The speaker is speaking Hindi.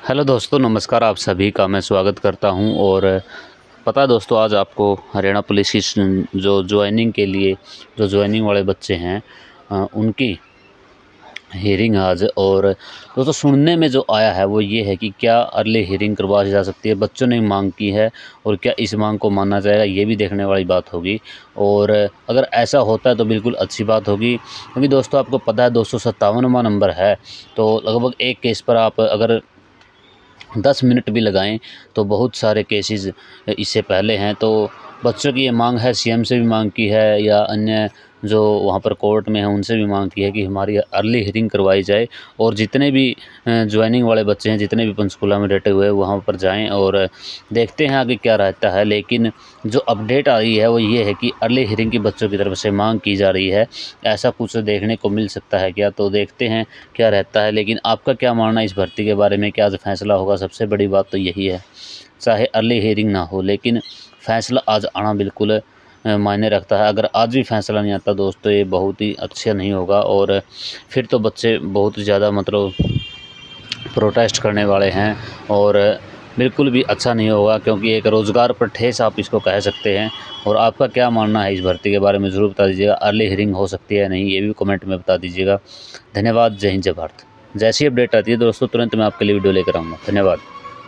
हेलो दोस्तों, नमस्कार। आप सभी का मैं स्वागत करता हूं। और पता है दोस्तों, आज आपको हरियाणा पुलिस की जो ज्वाइनिंग के लिए जो ज्वाइनिंग वाले बच्चे हैं उनकी हियरिंग आज। और दोस्तों, सुनने में जो आया है वो ये है कि क्या अर्ली हियरिंग करवाई जा सकती है, बच्चों ने मांग की है और क्या इस मांग को माना जाएगा, ये भी देखने वाली बात होगी। और अगर ऐसा होता है तो बिल्कुल अच्छी बात होगी, क्योंकि दोस्तों आपको पता है 257वां नंबर है, तो लगभग एक केस पर आप अगर 10 मिनट भी लगाएं तो बहुत सारे केसेस इससे पहले हैं। तो बच्चों की ये मांग है, सीएम से भी मांग की है या अन्य जो वहाँ पर कोर्ट में हैं उनसे भी मांग की है कि हमारी अर्ली हियरिंग करवाई जाए और जितने भी ज्वाइनिंग वाले बच्चे हैं, जितने भी पंचकूला में डटे हुए हैं, वहाँ पर जाएं और देखते हैं आगे क्या रहता है। लेकिन जो अपडेट आ रही है वो ये है कि अर्ली हियरिंग की बच्चों की तरफ से मांग की जा रही है। ऐसा कुछ देखने को मिल सकता है क्या, तो देखते हैं क्या रहता है। लेकिन आपका क्या मानना है इस भर्ती के बारे में, क्या आज फैसला होगा? सबसे बड़ी बात तो यही है, चाहे अर्ली हियरिंग ना हो लेकिन फैसला आज आना बिल्कुल मायने रखता है। अगर आज भी फैसला नहीं आता दोस्तों, ये बहुत ही अच्छा नहीं होगा और फिर तो बच्चे बहुत ज़्यादा मतलब प्रोटेस्ट करने वाले हैं और बिल्कुल भी अच्छा नहीं होगा, क्योंकि एक रोज़गार पर ठेस आप इसको कह सकते हैं। और आपका क्या मानना है इस भर्ती के बारे में ज़रूर बता दीजिएगा। अर्ली हियरिंग हो सकती है या नहीं, ये भी कमेंट में बता दीजिएगा। धन्यवाद। जय हिंद, जय भारत। जैसी अपडेट आती है दोस्तों तुरंत मैं आपके लिए वीडियो लेकर आऊँगा। धन्यवाद।